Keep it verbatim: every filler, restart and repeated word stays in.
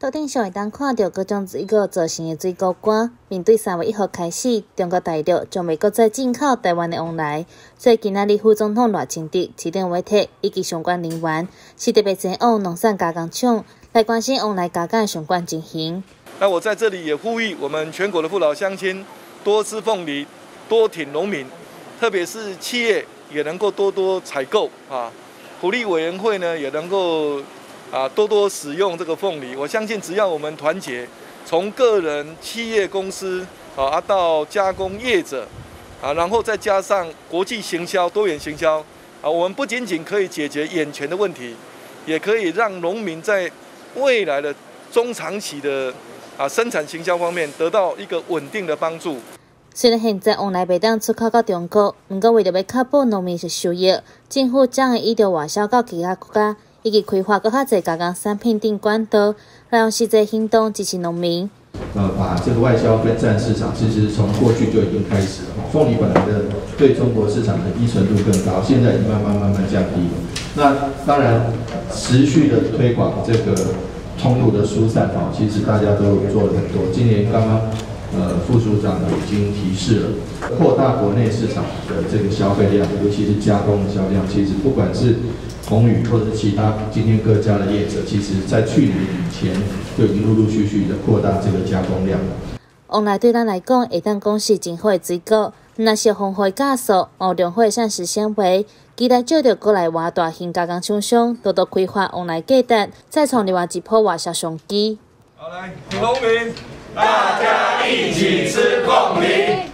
桌顶上会当看到各种水果造成的水果干。面对三月一号开始，中国大陆将袂搁再进口台湾的旺来，所以今仔日副总统赖清德市长委体以及相关人员是特别前往农产加工厂来关心旺来加工的相关情形。 那我在这里也呼吁我们全国的父老乡亲多吃凤梨，多挺农民，特别是企业也能够多多采购啊。福利委员会呢也能够。啊，多多使用这个凤梨，我相信只要我们团结，从个人、企业、公司啊到加工业者啊，然后再加上国际行销、多元行销啊，我们不仅仅可以解决眼前的问题，也可以让农民在未来的中长期的啊生产行销方面得到一个稳定的帮助。 虽然现在旺来袂当出口到中国，不过为了要确保农民是收益，政府将会依照外销到其他国家。以及开发更较侪加工产品等管道，来用实际行动支持农民。 呃，把这个外销分散市场，其实从过去就已经开始了。凤梨本来的对中国市场的依存度更高，现在已经慢慢慢慢降低了。那当然，持续的推广这个通路的疏散啊，其实大家都做了很多。今年刚刚呃副署长已经提示了，扩大国内市场的这个消费量，尤其是加工的销量，其实不管是宏宇或者是其他今天各家的业者，其实在去年以前就已经陆陆续续的扩大这个加工量了。 旺来对咱来讲，会当讲是真好的水果，若是丰富加速，有良好的膳食纤维，期待借着过来外大型加工厂商多多开发旺来价值，再创另外一波外销商机。 好来，挺农民，大家一起吃凤梨。